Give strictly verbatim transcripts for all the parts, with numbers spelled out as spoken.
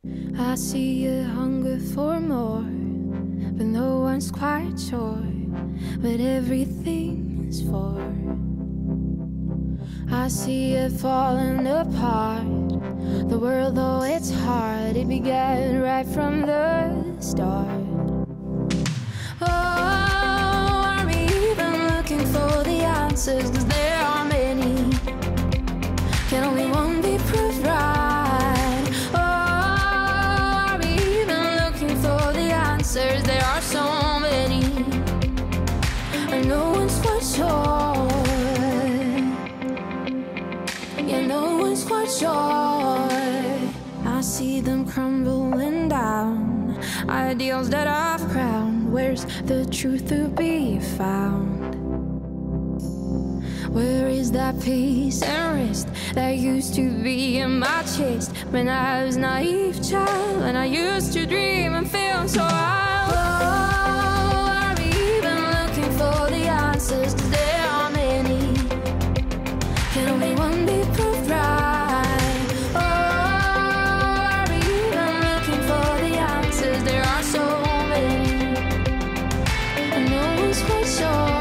I see a hunger for more, but no one's quite sure what everything is for. I see it falling apart, the world though it's hard, it began right from the start. Oh, are we even looking for the answers? 'Cause there are many, can only one be proved right? Oh, are we even looking for the answers? There are so many, and no one's quite sure. Yeah, no one's quite sure. I see them crumbling down, ideals that I've crowned. Where's the truth to be found? Where is that peace and rest that used to be in my chest when I was a naive child, and I used to dream and feel so wild? Oh, are we even looking for the answers? 'Cause there are many, can only one be proved right? Oh, are we even looking for the answers? There are so many, and no one's quite sure.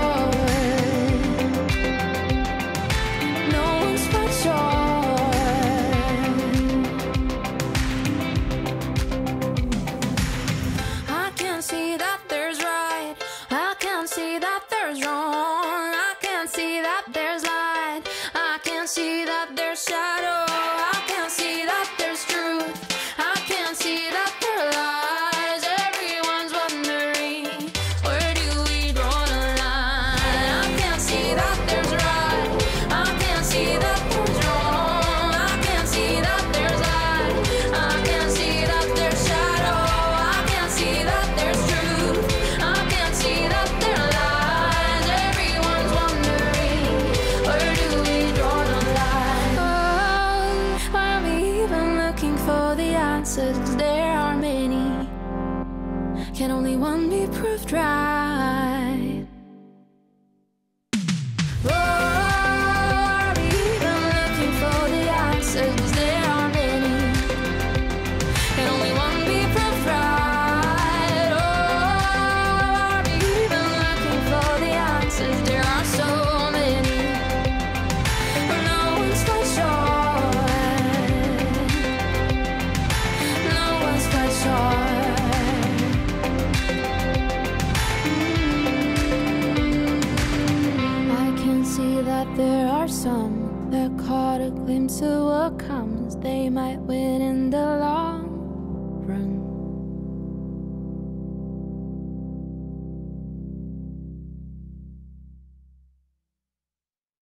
There are many, can only one be proved right? Oh, are we even looking for the answers? There are many, can only one be proved right? Oh, are we even looking for the answers? There are so many, but no one's quite sure. That there are some that caught a glimpse of what comes. They might win